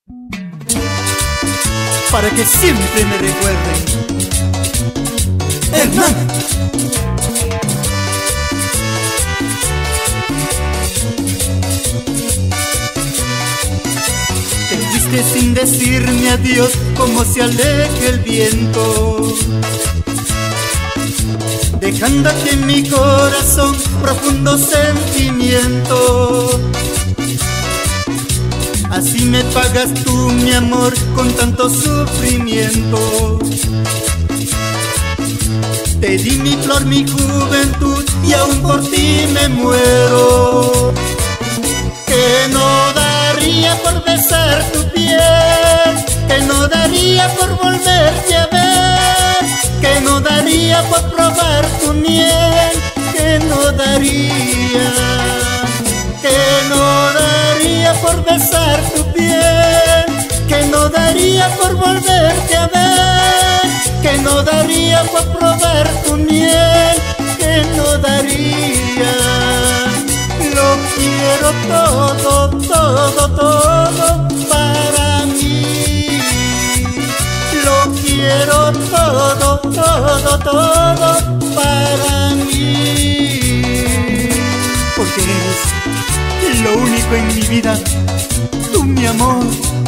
para que siempre me recuerden. Hernán. Te fuiste sin decirme adiós, como se aleja el viento, dejando aquí en mi corazón profundo sentimiento. Así me pagas tú, mi amor, con tanto sufrimiento. Te di mi flor, mi juventud, y aún por ti me muero. Que no daría por besar tu piel, que no daría por volverte a ver, que no daría por probar tu miel, que no daría por besar tu piel, que no daría por volverte a ver, que no daría por probar tu miel, que no daría. Lo quiero todo, todo, todo para mí. Lo quiero todo, todo, todo para mí. Porque eres lo único en mi vida, tú, mi amor.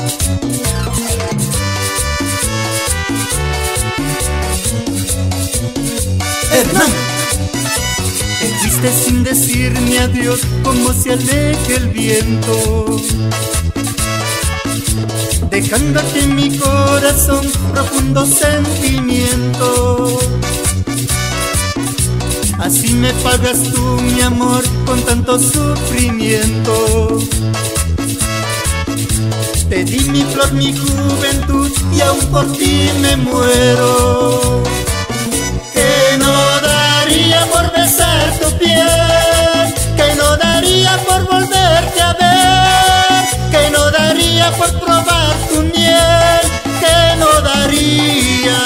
Hernán. Te fuiste sin decirme adiós, como se aleja el viento, dejando aquí en mi corazón profundo sentimiento. Así me pagas tú, mi amor, con tanto sufrimiento. Te di mi flor, mi juventud, y aún por ti me muero. Que no daría por besar tu piel, que no daría por volverte a ver, que no daría por probar tu miel, que no daría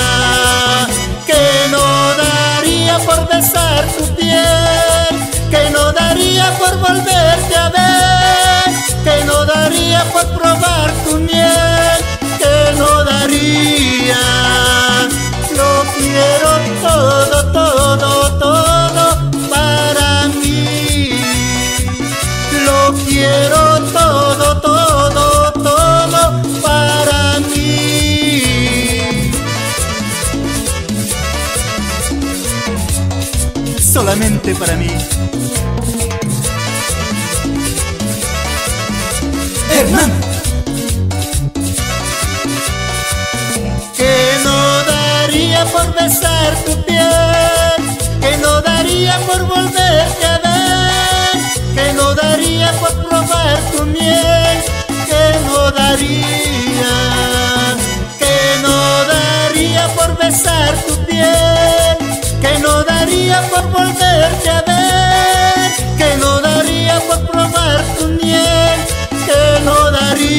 por besar tu piel, que no daría por volverte a ver, que no daría por probar tu miel, que no daría. Lo quiero todo, todo, todo para mí. Lo quiero todo, todo, todo para mí. Solamente para mí. Hernán. Que no daría por besar tu piel, que no daría por volverte a ver, que no daría por probar tu miel, que no daría por besar tu piel, que no daría por volverte a ver, que no daría por probar tu miel, que no daría.